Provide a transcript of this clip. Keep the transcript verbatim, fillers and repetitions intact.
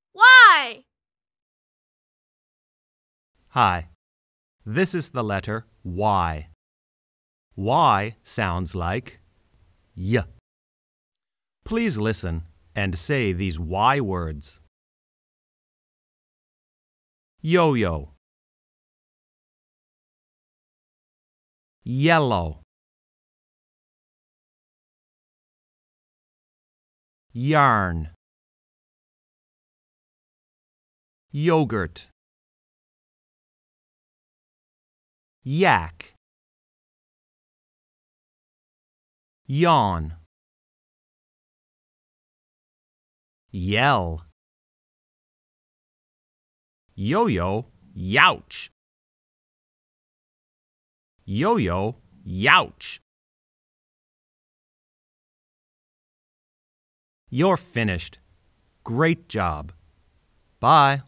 Why? Hi, this is the letter Y. Y sounds like Y. Please listen and say these Y words. Yo-yo, yellow, yarn, yogurt, yak, yawn, yell, yo-yo, youch, yo-yo, youch. You're finished. Great job. Bye.